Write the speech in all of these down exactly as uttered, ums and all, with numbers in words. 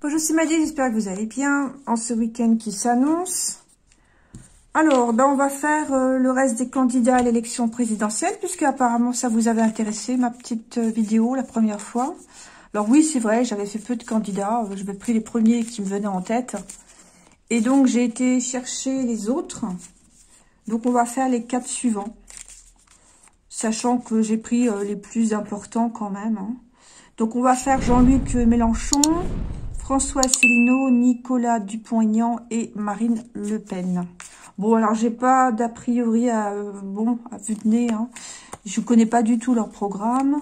Bonjour, c'est Maddy, j'espère que vous allez bien en ce week-end qui s'annonce. Alors, ben, on va faire euh, le reste des candidats à l'élection présidentielle, puisque apparemment ça vous avait intéressé, ma petite euh, vidéo la première fois. Alors oui, c'est vrai, j'avais fait peu de candidats, euh, j'avais pris les premiers qui me venaient en tête. Et donc, j'ai été chercher les autres. Donc, on va faire les quatre suivants, sachant que j'ai pris euh, les plus importants quand même. Hein. Donc, on va faire Jean-Luc Mélenchon, François Asselineau, Nicolas Dupont-Aignan et Marine Le Pen. Bon, alors, j'ai pas d'a priori à, euh, bon, à vue de nez. Hein. Je connais pas du tout leur programme.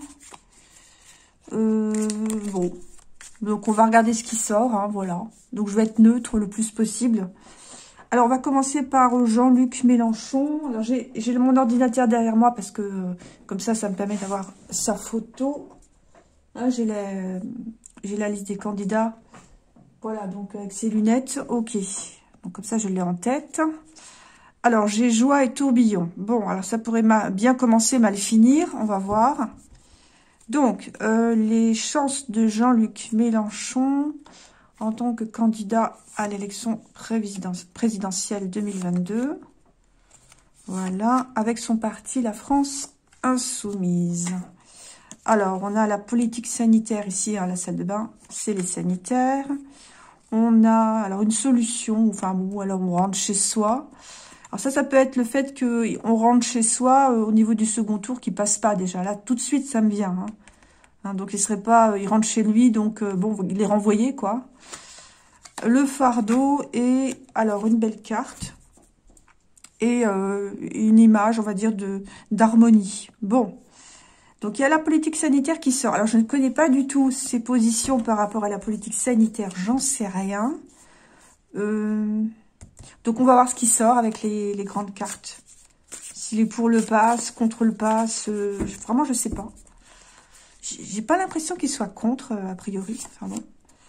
Euh, bon. Donc, on va regarder ce qui sort. Hein, voilà. Donc, je vais être neutre le plus possible. Alors, on va commencer par Jean-Luc Mélenchon. Alors, j'ai mon ordinateur derrière moi parce que, euh, comme ça, ça me permet d'avoir sa photo. Hein, j'ai la, j'ai la liste des candidats. Voilà, donc avec ses lunettes, ok. Donc, comme ça, je l'ai en tête. Alors, j'ai Joie et Tourbillon. Bon, alors ça pourrait bien commencer, mal finir. On va voir. Donc, euh, les chances de Jean-Luc Mélenchon en tant que candidat à l'élection présidentielle deux mille vingt-deux. Voilà, avec son parti La France Insoumise. Alors, on a la politique sanitaire ici à la salle de bain, c'est les sanitaires. On a alors une solution, enfin bon, alors on rentre chez soi. Alors ça, ça peut être le fait qu'on rentre chez soi euh, au niveau du second tour qui passe pas déjà. Là, tout de suite, ça me vient. Hein. Hein, donc, il serait pas, il rentre chez lui, donc euh, bon, il est renvoyé, quoi. Le fardeau et alors une belle carte et euh, une image, on va dire, de d'harmonie. Bon, donc il y a la politique sanitaire qui sort. Alors, je ne connais pas du tout ses positions par rapport à la politique sanitaire, j'en sais rien. Euh, donc, on va voir ce qui sort avec les, les grandes cartes. S'il est pour le pass, contre le pass, euh, vraiment, je sais pas. J'ai pas l'impression qu'il soit contre, euh, a priori. Enfin bon.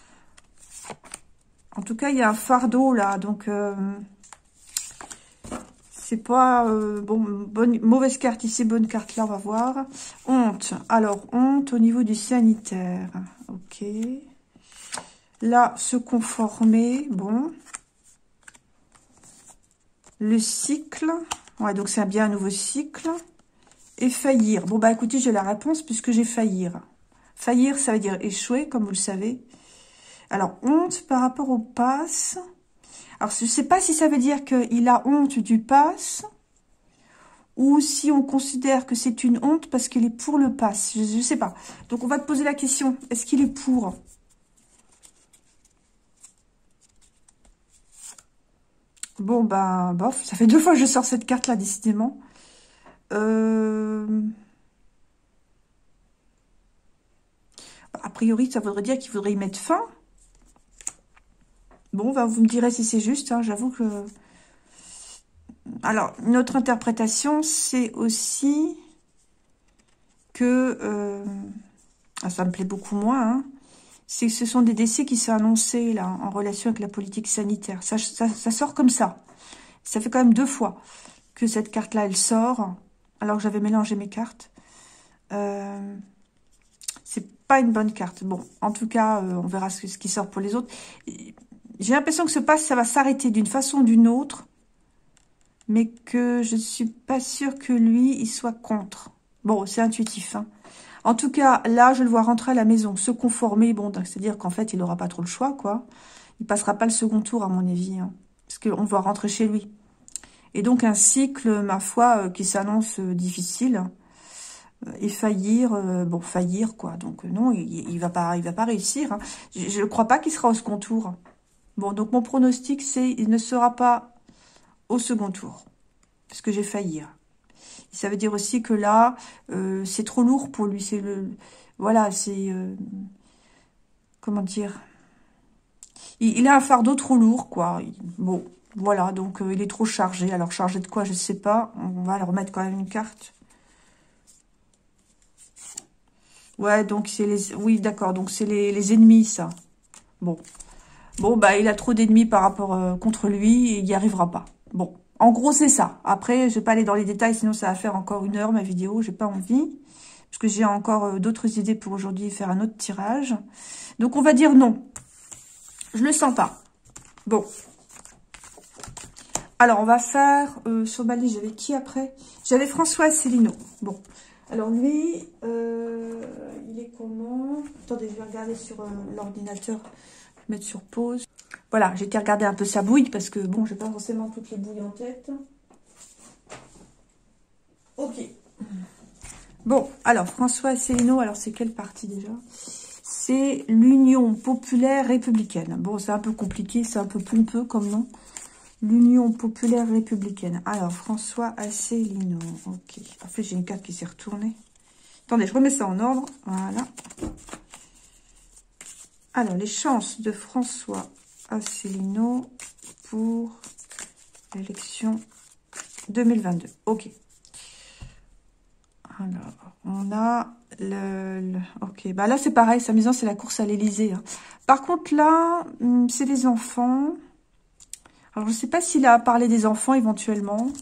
En tout cas, il y a un fardeau là, donc euh, c'est pas euh, bon, bonne, mauvaise carte ici, bonne carte là, on va voir. Honte. Alors honte au niveau du sanitaire. Ok. Là, se conformer. Bon. Le cycle. Ouais, donc c'est bien un nouveau cycle. Et faillir. Bon bah écoutez, j'ai la réponse puisque j'ai faillir. Faillir, ça veut dire échouer, comme vous le savez. Alors, honte par rapport au pass. Alors, je ne sais pas si ça veut dire qu'il a honte du pass ou si on considère que c'est une honte parce qu'il est pour le pass. Je ne sais pas. Donc, on va te poser la question. Est-ce qu'il est pour? Bon, ben, bof. Ça fait deux fois que je sors cette carte-là, décidément. Euh... A priori, ça voudrait dire qu'il voudrait y mettre fin. Bon, bah, vous me direz si c'est juste, hein, j'avoue que... Alors, notre interprétation, c'est aussi que... Euh... Ah, ça me plaît beaucoup moins, hein. C'est que ce sont des décès qui sont annoncés, là, en relation avec la politique sanitaire. Ça, ça, ça sort comme ça. Ça fait quand même deux fois que cette carte-là, elle sort, alors que j'avais mélangé mes cartes. Euh... C'est pas une bonne carte. Bon, en tout cas, euh, on verra ce, ce qui sort pour les autres. J'ai l'impression que ce pass, ça va s'arrêter d'une façon ou d'une autre, mais que je ne suis pas sûre que lui, il soit contre. Bon, c'est intuitif. Hein. En tout cas, là, je le vois rentrer à la maison, se conformer. Bon, c'est-à-dire qu'en fait, il n'aura pas trop le choix, quoi. Il passera pas le second tour, à mon avis, hein, parce qu'on le voit rentrer chez lui. Et donc, un cycle, ma foi, euh, qui s'annonce euh, difficile. Euh, et faillir, euh, bon, faillir, quoi. Donc, euh, non, il, il va pas, il va pas réussir. Hein. Je ne crois pas qu'il sera au second tour. Bon, donc mon pronostic, c'est il ne sera pas au second tour. Parce que j'ai failli. Ça veut dire aussi que là, euh, c'est trop lourd pour lui. C'est le, voilà, c'est... Euh, comment dire il, il a un fardeau trop lourd, quoi. Bon, voilà, donc euh, il est trop chargé. Alors, chargé de quoi, je ne sais pas. On va leur remettre quand même une carte. Ouais, donc c'est les... Oui, d'accord, donc c'est les, les ennemis, ça. Bon. Bon, bah, il a trop d'ennemis par rapport euh, contre lui et il n'y arrivera pas. Bon, en gros, c'est ça. Après, je vais pas aller dans les détails, sinon ça va faire encore une heure, ma vidéo. J'ai pas envie. Parce que j'ai encore euh, d'autres idées pour aujourd'hui, faire un autre tirage. Donc, on va dire non. Je le sens pas. Bon. Alors, on va faire... Euh, sur ma liste, j'avais qui après? J'avais François Asselineau. Bon. Alors, lui, euh, il est comment? Attendez, je vais regarder sur euh, l'ordinateur. Je vais mettre sur pause. Voilà, j'ai été regarder un peu sa bouille parce que, bon, j'ai pas forcément toutes les bouilles en tête. Ok. Bon, alors, François Asselineau, alors c'est quelle partie déjà? C'est l'Union populaire républicaine. Bon, c'est un peu compliqué, c'est un peu pompeux comme nom. L'Union populaire républicaine. Alors, François Asselineau. Ok. En fait, j'ai une carte qui s'est retournée. Attendez, je remets ça en ordre. Voilà. Alors, les chances de François Asselineau pour l'élection deux mille vingt-deux. Ok. Alors, on a le... le ok, bah là, c'est pareil. Sa maison, c'est la course à l'Élysée. Hein. Par contre, là, c'est des enfants. Alors, je ne sais pas s'il a parlé des enfants, éventuellement.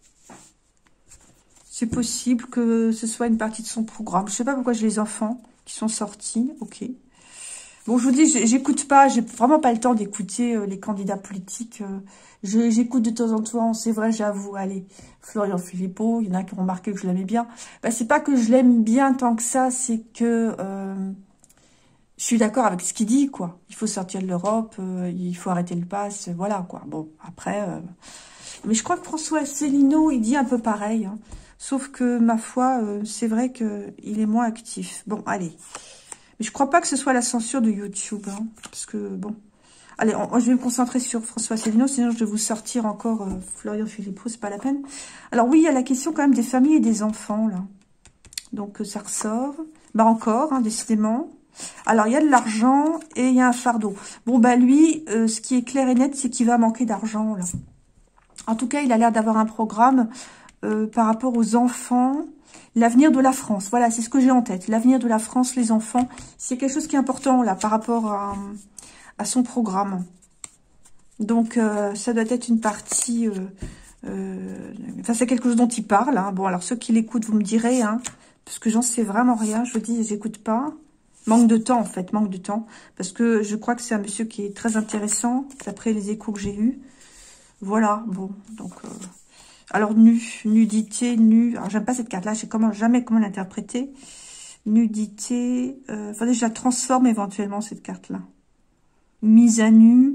C'est possible que ce soit une partie de son programme. Je ne sais pas pourquoi j'ai les enfants qui sont sortis. Ok. Bon, je vous dis, j'écoute pas, j'ai vraiment pas le temps d'écouter euh, les candidats politiques. Euh, J'écoute de temps en temps, c'est vrai, j'avoue. Allez, Florian Philippot, il y en a qui ont remarqué que je l'aimais bien. Bah, c'est pas que je l'aime bien tant que ça, c'est que euh, je suis d'accord avec ce qu'il dit, quoi. Il faut sortir de l'Europe, euh, il faut arrêter le pass, voilà, quoi. Bon, après... Euh... Mais je crois que François Asselineau, il dit un peu pareil. Hein. Sauf que, ma foi, euh, c'est vrai qu'il est moins actif. Bon, allez. Mais je crois pas que ce soit la censure de YouTube. Hein, parce que, bon... Allez, on, je vais me concentrer sur François Asselineau, sinon je vais vous sortir encore euh, Florian Philippot, c'est pas la peine. Alors oui, il y a la question quand même des familles et des enfants, là. Donc, euh, ça ressort. Bah encore, hein, décidément. Alors, il y a de l'argent et il y a un fardeau. Bon, bah lui, euh, ce qui est clair et net, c'est qu'il va manquer d'argent, là. En tout cas, il a l'air d'avoir un programme euh, par rapport aux enfants. L'avenir de la France, voilà, c'est ce que j'ai en tête. L'avenir de la France, les enfants, c'est quelque chose qui est important, là, par rapport à, à son programme. Donc, euh, ça doit être une partie... Euh, euh, enfin, c'est quelque chose dont il parle. Hein. Bon, alors, ceux qui l'écoutent, vous me direz, hein, parce que j'en sais vraiment rien. Je vous dis, j'écoute pas. Manque de temps, en fait, manque de temps. Parce que je crois que c'est un monsieur qui est très intéressant, d'après les échos que j'ai eus. Voilà, bon, donc... Euh, alors, nu, nudité, nu... Alors, j'aime pas cette carte-là, je sais comment, jamais comment l'interpréter. Nudité... Euh, faudrait que je la transforme éventuellement, cette carte-là. Mise à nu.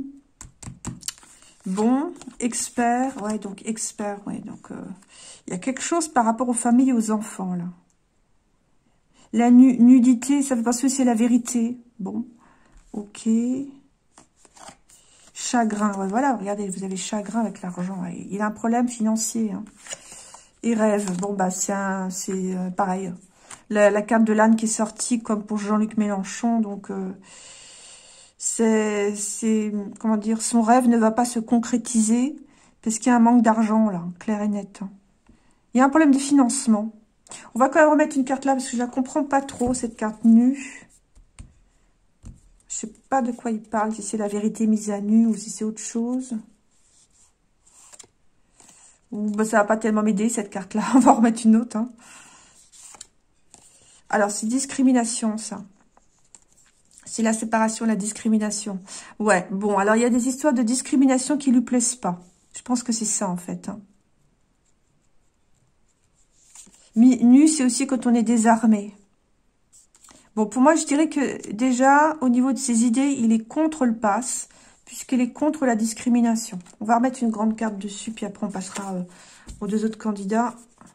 Bon, expert. Ouais, donc expert, ouais, donc... Il euh, y a quelque chose par rapport aux familles et aux enfants, là. La nu nudité, ça fait penser que c'est la vérité. Bon, ok... Chagrin, ouais, voilà, regardez, vous avez chagrin avec l'argent. Il a un problème financier. Hein. Et rêve, bon, bah, c'est euh, pareil. La, la carte de l'âne qui est sortie, comme pour Jean-Luc Mélenchon, donc, euh, c'est, comment dire, son rêve ne va pas se concrétiser, parce qu'il y a un manque d'argent, là, clair et net. Hein. Il y a un problème de financement. On va quand même remettre une carte là, parce que je la comprends pas trop, cette carte nue. Je sais pas de quoi il parle, si c'est la vérité mise à nu ou si c'est autre chose. Ou ben, ça va pas tellement m'aider cette carte-là. On va en remettre une autre. Hein. Alors, c'est discrimination, ça. C'est la séparation, la discrimination. Ouais, bon, alors il y a des histoires de discrimination qui lui plaisent pas. Je pense que c'est ça, en fait. Hein. Nu, c'est aussi quand on est désarmé. Bon, pour moi, je dirais que déjà, au niveau de ses idées, il est contre le pass, puisqu'il est contre la discrimination. On va remettre une grande carte dessus, puis après, on passera euh, aux deux autres candidats.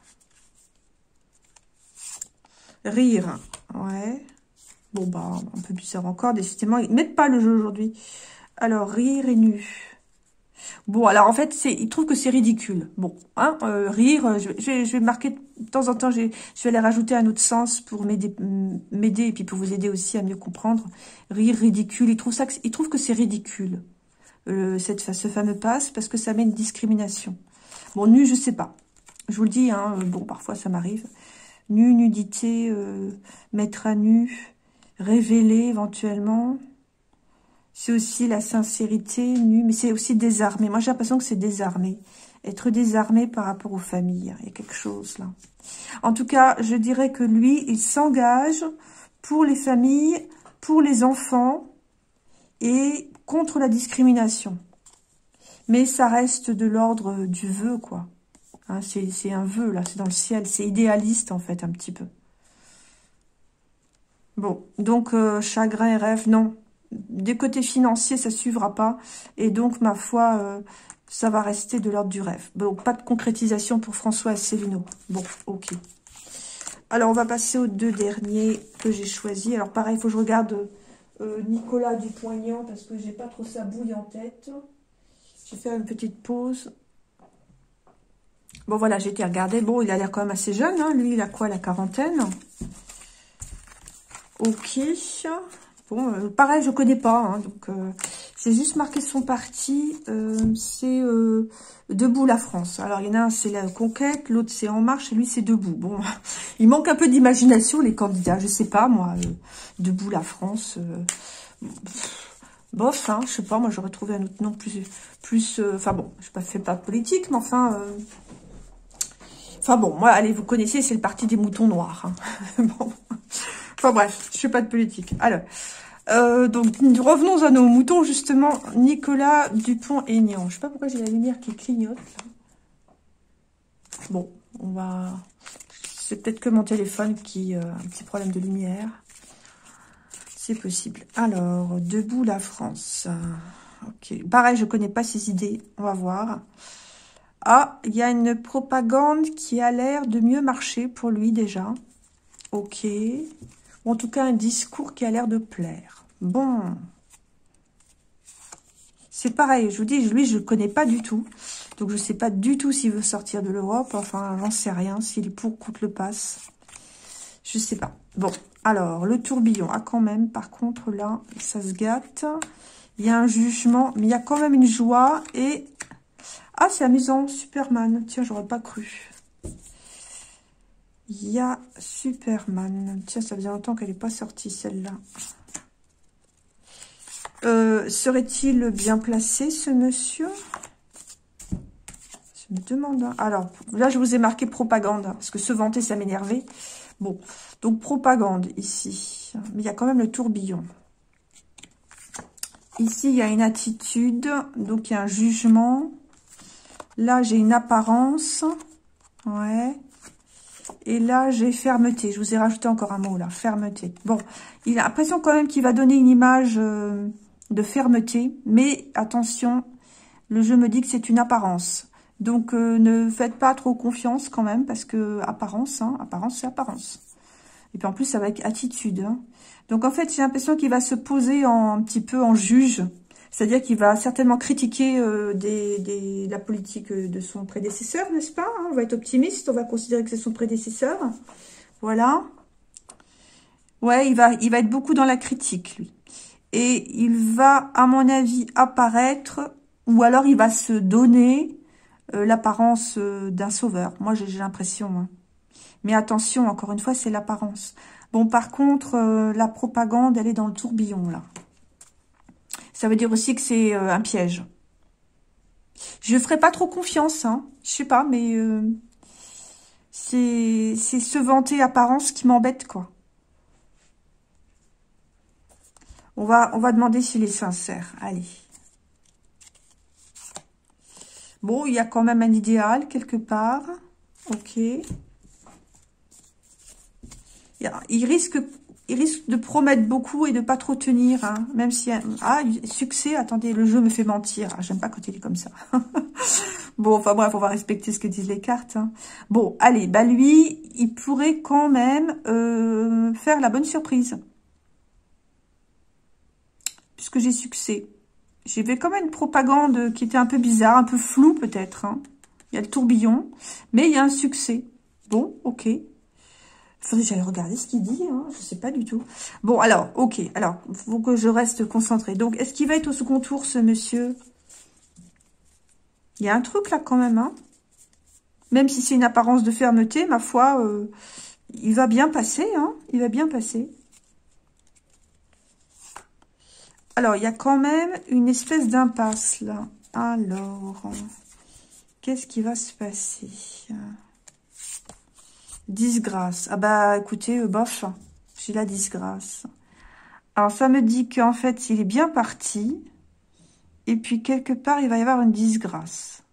Rire, ouais. Bon, bah, un peu bizarre encore, décidément. Ils mettent pas le jeu aujourd'hui. Alors, rire et nu. Bon, alors en fait, c'est, il trouve que c'est ridicule. Bon, hein, euh, rire, je, je, je vais marquer de temps en temps, je, je vais aller rajouter un autre sens pour m'aider m'aider et puis pour vous aider aussi à mieux comprendre. Rire, ridicule, il trouve ça, que, il trouve que c'est ridicule, euh, cette, ce fameux passe, parce que ça met une discrimination. Bon, nu, je sais pas. Je vous le dis, hein, bon, parfois ça m'arrive. Nu, nudité, euh, mettre à nu, révéler éventuellement... C'est aussi la sincérité nue, mais c'est aussi désarmé. Moi, j'ai l'impression que c'est désarmé. Être désarmé par rapport aux familles. Il y a quelque chose là. En tout cas, je dirais que lui, il s'engage pour les familles, pour les enfants et contre la discrimination. Mais ça reste de l'ordre du vœu, quoi. Hein, c'est un vœu, là, c'est dans le ciel. C'est idéaliste, en fait, un petit peu. Bon, donc, euh, chagrin et rêve, non. Des côtés financiers, ça ne suivra pas. Et donc, ma foi, euh, ça va rester de l'ordre du rêve. Bon, pas de concrétisation pour François Asselineau. Bon, ok. Alors, on va passer aux deux derniers que j'ai choisis. Alors, pareil, il faut que je regarde euh, Nicolas Dupont-Aignan parce que j'ai pas trop sa bouille en tête. Je vais faire une petite pause. Bon, voilà, j'ai été regarder. Bon, il a l'air quand même assez jeune. Hein. Lui, il a quoi, la quarantaine? Ok. Bon, euh, pareil, je connais pas. Hein, donc, euh, c'est juste marqué son parti. Euh, c'est euh, Debout la France. Alors, il y en a un, c'est la Conquête. L'autre, c'est En Marche. Et lui, c'est Debout. Bon, il manque un peu d'imagination, les candidats. Je sais pas, moi. Euh, Debout la France. Euh, bof, hein, je sais pas. Moi, j'aurais trouvé un autre nom plus... plus euh, enfin, bon, je ne fais pas de politique, mais enfin... Euh, enfin, bon, moi, allez, vous connaissez, c'est le parti des moutons noirs. Hein. Bon. Enfin, bref, je ne fais pas de politique. Alors... Euh, donc, revenons à nos moutons, justement. Nicolas Dupont-Aignan. Je sais pas pourquoi j'ai la lumière qui clignote. Là. Bon, on va... C'est peut-être que mon téléphone qui euh, a un petit problème de lumière. C'est possible. Alors, Debout la France. Ok. Pareil, je connais pas ses idées. On va voir. Ah, il y a une propagande qui a l'air de mieux marcher pour lui, déjà. Ok. Ou en tout cas, un discours qui a l'air de plaire. Bon. C'est pareil, je vous dis, lui, je ne connais pas du tout. Donc, je ne sais pas du tout s'il veut sortir de l'Europe. Enfin, j'en sais rien. S'il est pour contre le pass. Je ne sais pas. Bon, alors, le tourbillon. Ah, quand même, par contre, là, ça se gâte. Il y a un jugement, mais il y a quand même une joie. Et... Ah, c'est amusant, Superman. Tiens, j'aurais pas cru. Il y a Superman. Tiens, ça faisait longtemps qu'elle n'est pas sortie, celle-là. Euh, serait-il bien placé, ce monsieur? Je me demande. Hein. Alors, là, je vous ai marqué propagande, hein, parce que se vanter, ça m'énervait. Bon, donc propagande, ici. Mais il y a quand même le tourbillon. Ici, il y a une attitude, donc il y a un jugement. Là, j'ai une apparence. Ouais. Et là, j'ai fermeté. Je vous ai rajouté encore un mot, là. Fermeté. Bon, il a l'impression quand même qu'il va donner une image euh, de fermeté. Mais attention, le jeu me dit que c'est une apparence. Donc, euh, ne faites pas trop confiance quand même. Parce que apparence, hein, apparence, c'est apparence. Et puis en plus, avec attitude. Hein. Donc, en fait, j'ai l'impression qu'il va se poser en, un petit peu en juge. C'est-à-dire qu'il va certainement critiquer euh, des, des, la politique de son prédécesseur, n'est-ce pas? On va être optimiste, on va considérer que c'est son prédécesseur. Voilà. Ouais, il va, il va être beaucoup dans la critique, lui. Et il va, à mon avis, apparaître, ou alors il va se donner euh, l'apparence euh, d'un sauveur. Moi, j'ai l'impression. Hein. Mais attention, encore une fois, c'est l'apparence. Bon, par contre, euh, la propagande, elle est dans le tourbillon, là. Ça veut dire aussi que c'est euh, un piège. Je ne ferai pas trop confiance, hein. Je sais pas, mais euh, c'est se vanter apparence qui m'embête, quoi. On va, on va demander s'il est sincère. Allez. Bon, il y a quand même un idéal quelque part. Ok. Il risque... Il risque de promettre beaucoup et de pas trop tenir, hein, même si... Ah, succès, attendez, le jeu me fait mentir. Ah, j'aime pas quand il est comme ça. Bon, enfin bref, on va respecter ce que disent les cartes. Hein. Bon, allez, bah lui, il pourrait quand même euh, faire la bonne surprise. Puisque j'ai succès. J'ai fait quand même une propagande qui était un peu bizarre, un peu floue peut-être. Hein. Il y a le tourbillon, mais il y a un succès. Bon, ok. Il faudrait que j'aille regarder ce qu'il dit, hein. Je sais pas du tout. Bon, alors, ok. Alors, il faut que je reste concentrée. Donc, est-ce qu'il va être au second tour, ce monsieur? Il y a un truc là, quand même, hein. Même si c'est une apparence de fermeté, ma foi, euh, il va bien passer, hein. Il va bien passer. Alors, il y a quand même une espèce d'impasse, là. Alors, qu'est-ce qui va se passer? Disgrâce. Ah bah, écoutez, euh, bof, j'ai la disgrâce. Alors, ça me dit qu'en fait, il est bien parti. Et puis, quelque part, il va y avoir une disgrâce.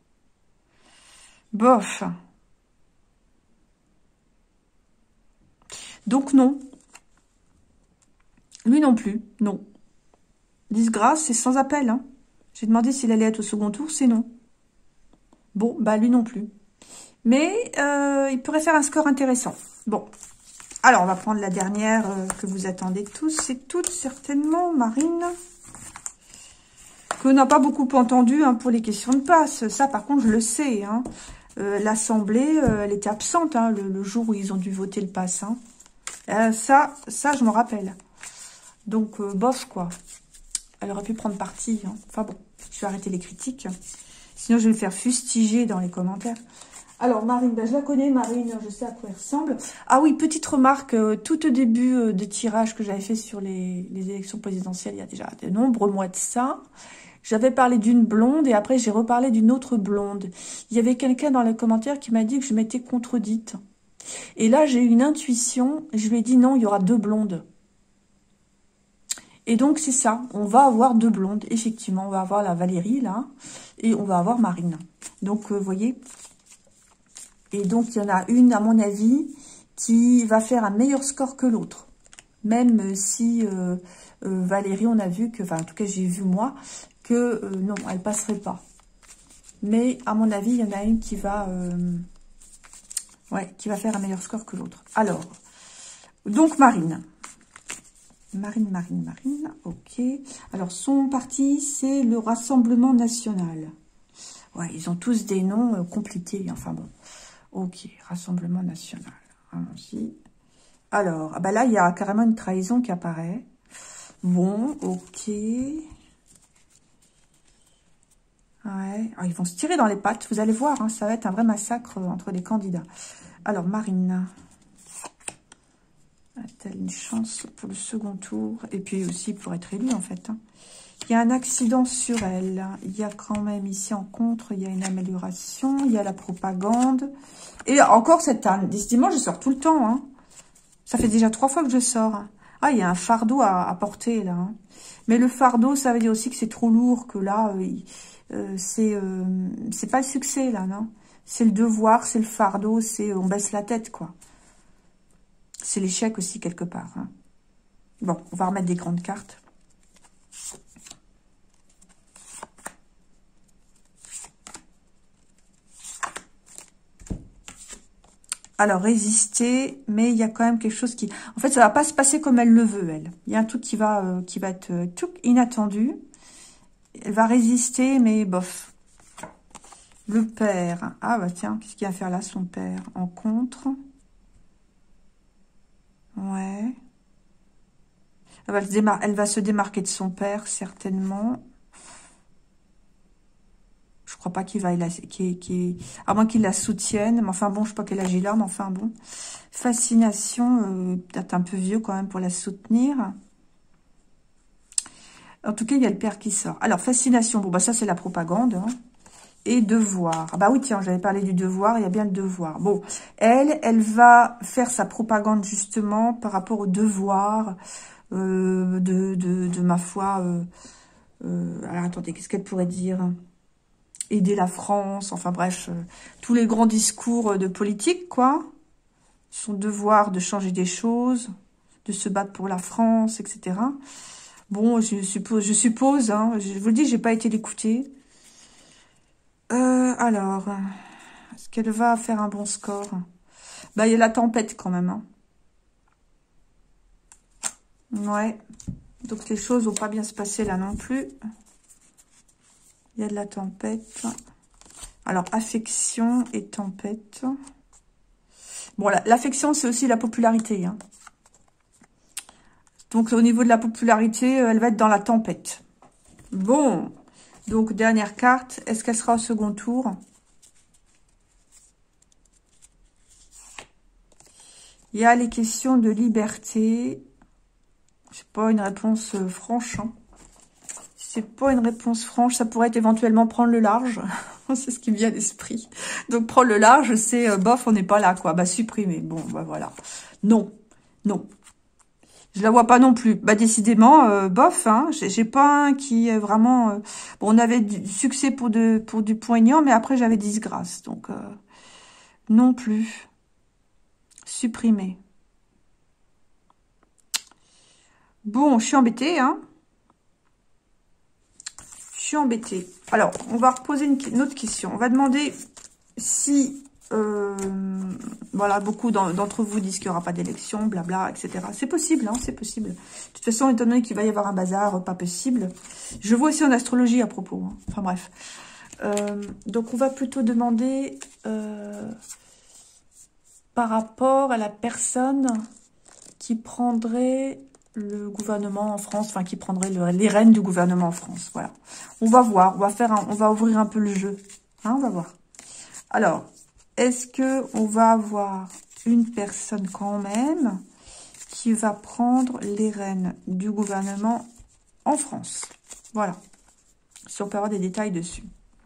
Bof. Donc, non. Lui non plus, non. Disgrâce, c'est sans appel. Hein. J'ai demandé s'il allait être au second tour, c'est non. Bon, bah lui non plus. Mais euh, il pourrait faire un score intéressant. Bon, alors on va prendre la dernière euh, que vous attendez tous. C'est toute certainement Marine, qu'on n'a pas beaucoup entendu hein, pour les questions de passe. Ça, par contre, je le sais. Hein. Euh, L'Assemblée, euh, elle était absente hein, le, le jour où ils ont dû voter le pass. Hein. Euh, ça, ça, je m'en rappelle. Donc, euh, bof, quoi. Elle aurait pu prendre parti. Hein. Enfin bon, je vais arrêter les critiques. Sinon, je vais me faire fustiger dans les commentaires. Alors, Marine, ben, je la connais, Marine, je sais à quoi elle ressemble. Ah oui, petite remarque, euh, tout au début euh, des tirages que j'avais fait sur les, les élections présidentielles, il y a déjà de nombreux mois de ça, j'avais parlé d'une blonde et après, j'ai reparlé d'une autre blonde. Il y avait quelqu'un dans les commentaires qui m'a dit que je m'étais contredite. Et là, j'ai eu une intuition, je lui ai dit non, il y aura deux blondes. Et donc, c'est ça. On va avoir deux blondes. Effectivement, on va avoir la Valérie, là. Et on va avoir Marine. Donc, vous euh, voyez. Et donc, il y en a une, à mon avis, qui va faire un meilleur score que l'autre. Même si euh, euh, Valérie, on a vu que... Enfin, en tout cas, j'ai vu, moi, que euh, non, elle passerait pas. Mais, à mon avis, il y en a une qui va... Euh, ouais, qui va faire un meilleur score que l'autre. Alors, donc, Marine... Marine, Marine, Marine, ok. Alors, son parti, c'est le Rassemblement National. Ouais, ils ont tous des noms euh, compliqués, enfin bon. Ok, Rassemblement National. Allons-y. Alors, ah bah là, il y a carrément une trahison qui apparaît. Bon, ok. Ouais, alors, ils vont se tirer dans les pattes, vous allez voir, hein, ça va être un vrai massacre entre les candidats. Alors, Marine... A-t-elle une chance pour le second tour? Et puis aussi pour être élue, en fait. Hein. Il y a un accident sur elle. Il y a quand même ici en contre, il y a une amélioration. Il y a la propagande. Et encore cette année. Décidément, je sors tout le temps. Hein. Ça fait déjà trois fois que je sors. Ah, il y a un fardeau à, à porter, là. Hein. Mais le fardeau, ça veut dire aussi que c'est trop lourd, que là, euh, euh, c'est euh, c'est pas le succès, là, non? C'est le devoir, c'est le fardeau, c'est on baisse la tête, quoi. C'est l'échec aussi, quelque part. Hein. Bon, on va remettre des grandes cartes. Alors, résister, mais il y a quand même quelque chose qui... En fait, ça va pas se passer comme elle le veut, elle. Il y a un truc qui va, euh, qui va être euh, tout inattendu. Elle va résister, mais bof. Le père. Ah, bah tiens, qu'est-ce qu'il va faire là, son père? En contre... Ouais. Elle va, se elle va se démarquer de son père, certainement. Je crois pas qu'il va... Qu qu à moins qu'il la soutienne. Mais enfin bon, je sais pas quel âge il a, mais enfin bon. Fascination, euh, peut-être un peu vieux quand même pour la soutenir. En tout cas, il y a le père qui sort. Alors, fascination, bon, bah ça c'est la propagande. Hein. Et devoir. Ah bah oui, tiens, j'avais parlé du devoir, il y a bien le devoir. Bon, elle, elle va faire sa propagande justement par rapport au devoir euh, de, de, de ma foi. Euh, euh, alors attendez, qu'est-ce qu'elle pourrait dire? Aider la France, enfin bref, euh, tous les grands discours de politique, quoi. Son devoir de changer des choses, de se battre pour la France, et cetera. Bon, je suppose, je suppose, hein, je vous le dis, j'ai pas été l'écouter. Euh, alors, est-ce qu'elle va faire un bon score? Bah, il y a la tempête quand même. Hein. Ouais. Donc, les choses vont pas bien se passer là non plus. Il y a de la tempête. Alors, affection et tempête. Bon, l'affection, c'est aussi la popularité. Hein. Donc, au niveau de la popularité, elle va être dans la tempête. Bon. Donc, dernière carte. Est-ce qu'elle sera au second tour? Il y a les questions de liberté. C'est pas une réponse euh, franche. Hein. C'est pas une réponse franche. Ça pourrait être éventuellement prendre le large. C'est ce qui me vient à l'esprit. Donc, prendre le large, c'est euh, bof, on n'est pas là, quoi. Bah, supprimer. Bon, bah voilà. Non. Non. Je la vois pas non plus. Bah décidément, euh, bof. Hein, j'ai pas un qui est vraiment. Euh... Bon, on avait du succès pour de pour du poignant, mais après j'avais disgrâce, donc euh, non plus. Supprimé. Bon, je suis embêtée, hein. Je suis embêtée. Alors, on va reposer une, une autre question. On va demander si, euh, voilà, beaucoup d'entre vous disent qu'il n'y aura pas d'élection, blabla, et cetera. C'est possible, hein, c'est possible. De toute façon, étant donné qu'il va y avoir un bazar, pas possible. Je vois aussi en astrologie à propos. Hein. Enfin bref. Euh, donc, on va plutôt demander euh, par rapport à la personne qui prendrait le gouvernement en France, enfin qui prendrait le, les rênes du gouvernement en France. Voilà. On va voir, on va faire, un, on va ouvrir un peu le jeu. Hein, on va voir. Alors, est-ce que on va avoir une personne quand même qui va prendre les rênes du gouvernement en France? Voilà. Si on peut avoir des détails dessus.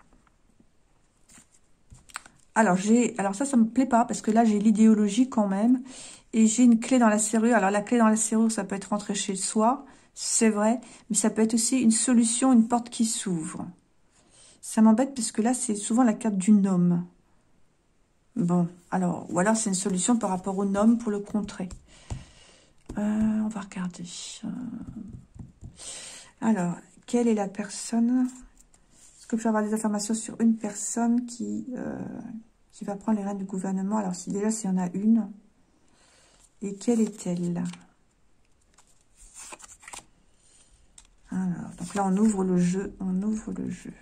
Alors, j'ai, alors ça, ça me plaît pas parce que là, j'ai l'idéologie quand même. Et j'ai une clé dans la serrure. Alors, la clé dans la serrure, ça peut être rentrer chez soi, c'est vrai. Mais ça peut être aussi une solution, une porte qui s'ouvre. Ça m'embête parce que là, c'est souvent la carte du homme. Bon, alors, ou alors c'est une solution par rapport au homme pour le contrer. Euh, on va regarder. Euh... Alors, quelle est la personne? Est-ce que je peux avoir des informations sur une personne qui, euh, qui va prendre les rênes du gouvernement? Alors, si déjà, s'il y en a une... Et quelle est-elle? Alors, donc là, on ouvre le jeu. On ouvre le jeu.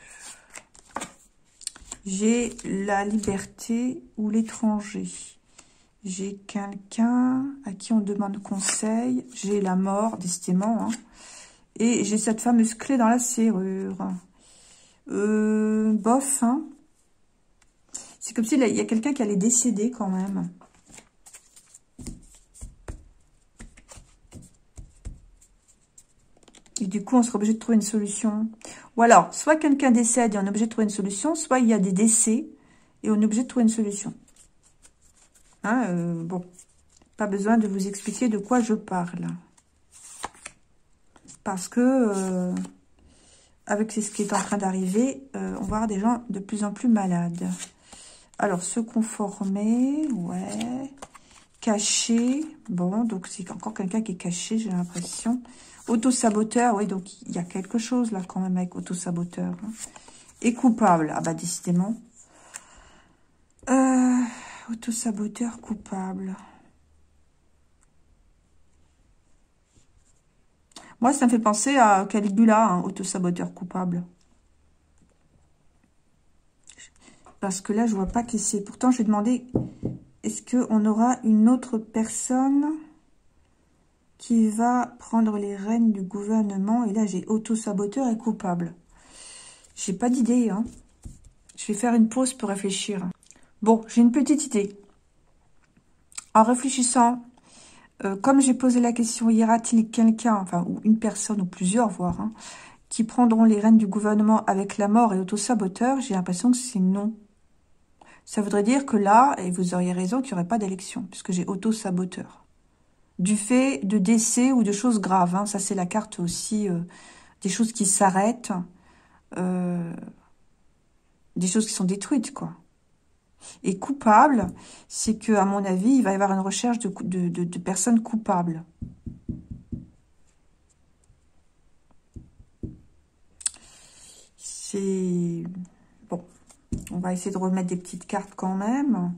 J'ai la liberté ou l'étranger. J'ai quelqu'un à qui on demande conseil. J'ai la mort, décidément. Hein. Et j'ai cette fameuse clé dans la serrure. Euh, bof. Hein. C'est comme s'il y a quelqu'un qui allait décéder quand même. Et du coup, on sera obligé de trouver une solution. Ou alors, soit quelqu'un décède et on est obligé de trouver une solution, soit il y a des décès et on est obligé de trouver une solution. Hein, euh, bon, pas besoin de vous expliquer de quoi je parle. Parce que, euh, avec ce qui est en train d'arriver, euh, on va avoir des gens de plus en plus malades. Alors, se conformer, ouais. Caché, bon, donc c'est encore quelqu'un qui est caché, j'ai l'impression. Auto-saboteur, oui, donc il y a quelque chose là quand même avec auto-saboteur. Hein. Et coupable, ah bah décidément. Euh, auto-saboteur, coupable. Moi, ça me fait penser à Caligula, hein, auto-saboteur, coupable. Parce que là, je vois pas qui c'est. Pourtant, j'ai demandé, est-ce qu'on aura une autre personne qui va prendre les rênes du gouvernement? Et là, j'ai auto-saboteur et coupable. J'ai pas d'idée, hein. Je vais faire une pause pour réfléchir. Bon, j'ai une petite idée. En réfléchissant, euh, comme j'ai posé la question, y aura-t-il quelqu'un, enfin, ou une personne, ou plusieurs, voire, hein, qui prendront les rênes du gouvernement avec la mort et auto-saboteur? J'ai l'impression que c'est non. Ça voudrait dire que là, et vous auriez raison, qu'il n'y aurait pas d'élection, puisque j'ai auto-saboteur. Du fait de décès ou de choses graves. Hein. Ça, c'est la carte aussi euh, des choses qui s'arrêtent. Euh, des choses qui sont détruites, quoi. Et coupable, c'est que, à mon avis, il va y avoir une recherche de, de, de, de personnes coupables. C'est... Bon, on va essayer de remettre des petites cartes quand même.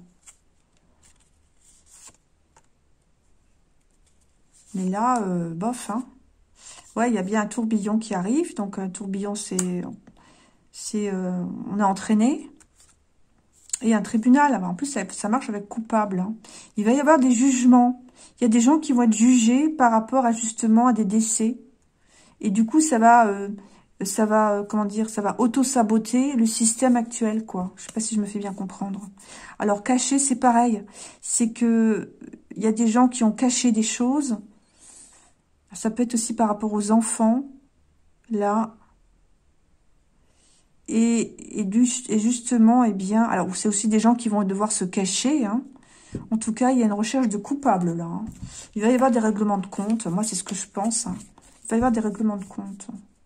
Mais là, euh, bof, hein. Ouais, il y a bien un tourbillon qui arrive. Donc, un tourbillon, c'est... c'est euh, on est entraîné. Et un tribunal. En plus, ça, ça marche avec coupable. Hein. Il va y avoir des jugements. Il y a des gens qui vont être jugés par rapport à, justement, à des décès. Et du coup, ça va... Euh, ça va, euh, comment dire, ça va auto-saboter le système actuel, quoi. Je sais pas si je me fais bien comprendre. Alors, cacher, c'est pareil. C'est que il y a des gens qui ont caché des choses. Ça peut être aussi par rapport aux enfants, là. Et, et, du, et justement, eh bien, alors c'est aussi des gens qui vont devoir se cacher, hein. En tout cas, il y a une recherche de coupable, là. Hein. Il va y avoir des règlements de compte. Moi, c'est ce que je pense. Hein. Il va y avoir des règlements de compte.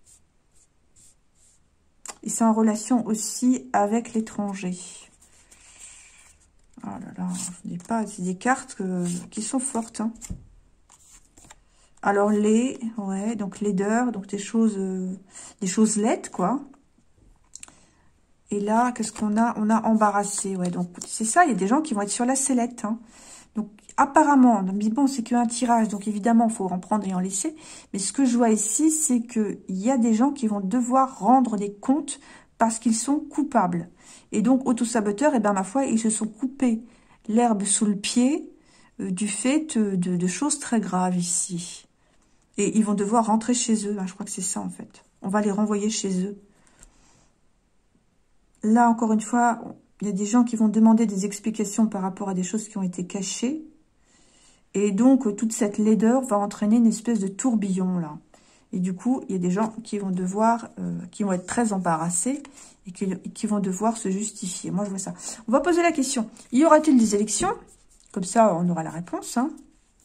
Et c'est en relation aussi avec l'étranger. Oh là là, je dis pas, c'est des cartes que, qui sont fortes. Hein. Alors, les, ouais, donc laideur, donc des choses, euh, des choses laides, quoi. Et là, qu'est-ce qu'on a? On a embarrassé, ouais. Donc, c'est ça, il y a des gens qui vont être sur la sellette. Hein. Donc, apparemment, mais bon, c'est qu'un tirage. Donc, évidemment, il faut en prendre et en laisser. Mais ce que je vois ici, c'est qu'il y a des gens qui vont devoir rendre des comptes parce qu'ils sont coupables. Et donc, autosaboteurs, eh ben, ma foi, ils se sont coupés l'herbe sous le pied euh, du fait de, de, de choses très graves ici. Et ils vont devoir rentrer chez eux. Hein, je crois que c'est ça, en fait. On va les renvoyer chez eux. Là, encore une fois, il y a des gens qui vont demander des explications par rapport à des choses qui ont été cachées. Et donc, toute cette laideur va entraîner une espèce de tourbillon, là. Et du coup, il y a des gens qui vont devoir, euh, qui vont être très embarrassés et qui, qui vont devoir se justifier. Moi, je vois ça. On va poser la question. Y aura-t-il des élections? Comme ça, on aura la réponse. Hein.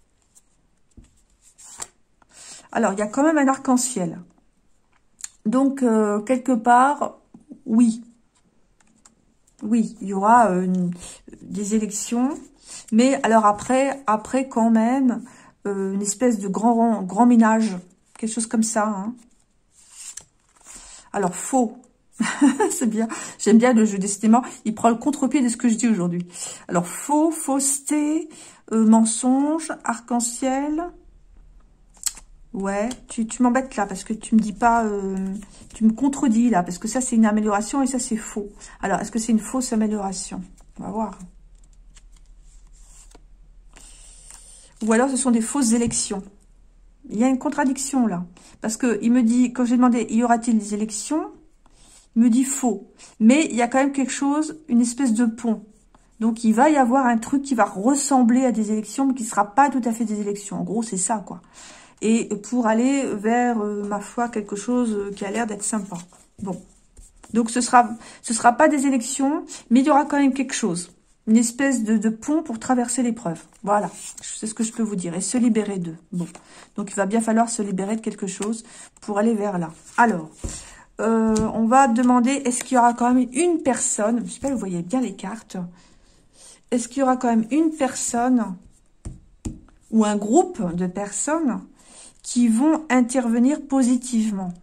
Alors, il y a quand même un arc-en-ciel. Donc, euh, quelque part, oui. Oui, il y aura euh, une, des élections. Mais alors après, après quand même, euh, une espèce de grand, grand ménage. Quelque chose comme ça. Hein. Alors, faux. C'est bien. J'aime bien le jeu, décidément. Il prend le contre-pied de ce que je dis aujourd'hui. Alors, faux, fausseté, euh, mensonge, arc-en-ciel. Ouais, tu, tu m'embêtes là, parce que tu me dis pas... Euh, tu me contredis là, parce que ça, c'est une amélioration et ça, c'est faux. Alors, est-ce que c'est une fausse amélioration? On va voir. Ou alors, ce sont des fausses élections. Il y a une contradiction là. Parce que il me dit, quand j'ai demandé, y aura-t-il des élections? Il me dit faux. Mais il y a quand même quelque chose, une espèce de pont. Donc, il va y avoir un truc qui va ressembler à des élections, mais qui ne sera pas tout à fait des élections. En gros, c'est ça, quoi. Et pour aller vers, euh, ma foi, quelque chose qui a l'air d'être sympa. Bon. Donc, ce sera, ce sera pas des élections, mais il y aura quand même quelque chose. Une espèce de, de pont pour traverser l'épreuve. Voilà. C'est ce que je peux vous dire. Et se libérer d'eux. Bon. Donc, il va bien falloir se libérer de quelque chose pour aller vers là. Alors... Euh, on va demander, est-ce qu'il y aura quand même une personne, je ne sais pas, vous voyez bien les cartes, est-ce qu'il y aura quand même une personne ou un groupe de personnes qui vont intervenir positivement?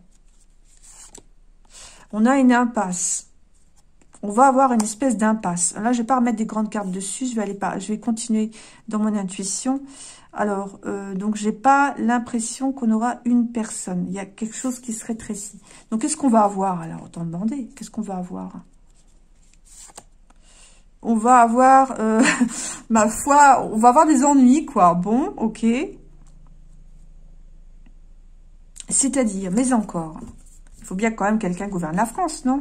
On a une impasse. On va avoir une espèce d'impasse. Là, je ne vais pas remettre des grandes cartes dessus, je vais aller pas, je vais continuer dans mon intuition. Alors, euh, donc, j'ai pas l'impression qu'on aura une personne. Il y a quelque chose qui se rétrécit. Donc, qu'est-ce qu'on va avoir? Alors, autant demander. Qu'est-ce qu'on va avoir? On va avoir, euh, ma foi, on va avoir des ennuis, quoi. Bon, ok. C'est-à-dire, mais encore, il faut bien quand même quelqu'un gouverne la France, non?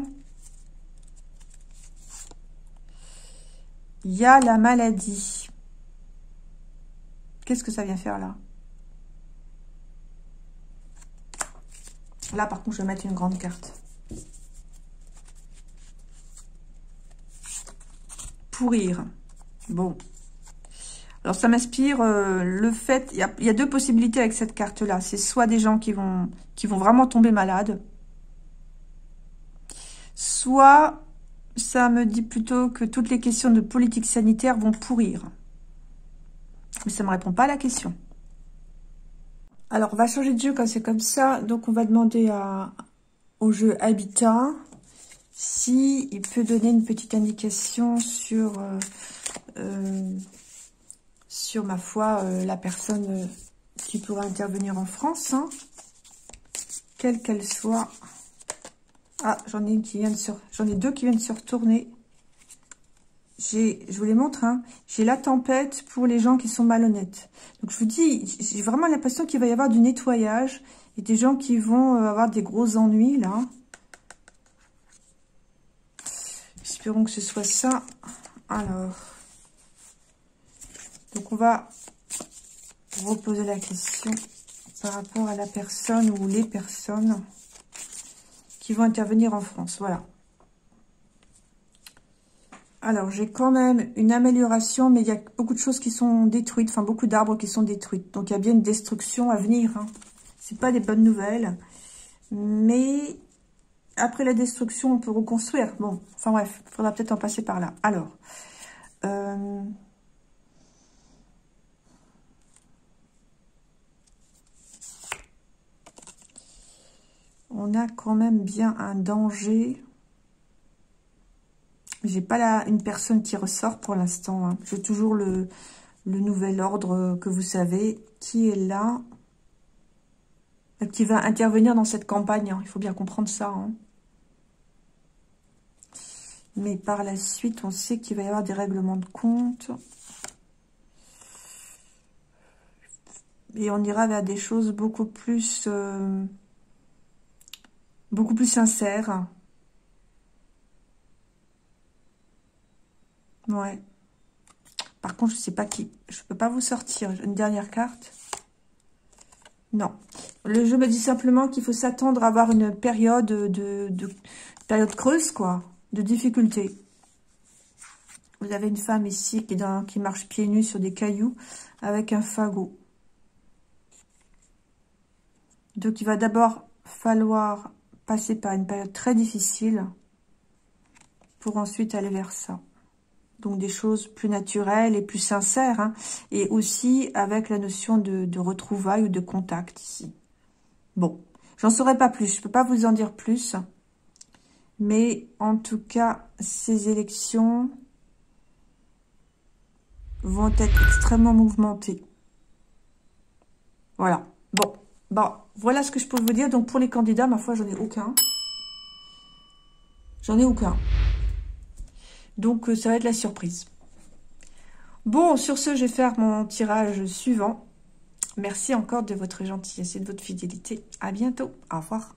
Il y a la maladie. Qu'est-ce que ça vient faire là? Là, par contre, je vais mettre une grande carte. Pourrir. Bon. Alors, ça m'inspire euh, le fait... Il y a, il y a deux possibilités avec cette carte-là. C'est soit des gens qui vont, qui vont vraiment tomber malades. Soit, ça me dit plutôt que toutes les questions de politique sanitaire vont pourrir. Mais ça ne me répond pas à la question. Alors, on va changer de jeu quand c'est comme ça. Donc, on va demander à, au jeu Habitat si il peut donner une petite indication sur, euh, euh, sur ma foi, euh, la personne euh, qui pourra intervenir en France, hein, quelle qu'elle soit. Ah, j'en ai une qui vient de se, j'en ai deux qui viennent de se retourner. J'ai, je vous les montre, hein, j'ai la tempête pour les gens qui sont malhonnêtes. Donc, je vous dis, j'ai vraiment l'impression qu'il va y avoir du nettoyage et des gens qui vont avoir des gros ennuis, là. Espérons que ce soit ça. Alors, donc on va reposer la question par rapport à la personne ou les personnes qui vont intervenir en France. Voilà. Alors, j'ai quand même une amélioration, mais il y a beaucoup de choses qui sont détruites, enfin beaucoup d'arbres qui sont détruits. Donc, il y a bien une destruction à venir. Hein. C'est pas des bonnes nouvelles. Mais après la destruction, on peut reconstruire. Bon, enfin bref, il faudra peut-être en passer par là. Alors, euh... on a quand même bien un danger. J'ai pas là une personne qui ressort pour l'instant. Hein. J'ai toujours le, le nouvel ordre que vous savez qui est là, qui va intervenir dans cette campagne. Hein. Il faut bien comprendre ça. Hein. Mais par la suite, on sait qu'il va y avoir des règlements de compte. Et on ira vers des choses beaucoup plus, euh, beaucoup plus sincères. Ouais. Par contre, je sais pas qui. Je peux pas vous sortir. Une dernière carte. Non. Le jeu me dit simplement qu'il faut s'attendre à avoir une période de, de période creuse, quoi, de difficulté. Vous avez une femme ici qui, est dans, qui marche pieds nus sur des cailloux avec un fagot. Donc, il va d'abord falloir passer par une période très difficile pour ensuite aller vers ça. Donc, des choses plus naturelles et plus sincères. Hein, et aussi avec la notion de, de retrouvailles ou de contact ici. Bon, j'en saurai pas plus. Je peux pas vous en dire plus. Mais en tout cas, ces élections vont être extrêmement mouvementées. Voilà. Bon, bon, voilà ce que je peux vous dire. Donc, pour les candidats, ma foi, j'en ai aucun. J'en ai aucun. Donc, ça va être la surprise. Bon, sur ce, je vais faire mon tirage suivant. Merci encore de votre gentillesse et de votre fidélité. À bientôt. Au revoir.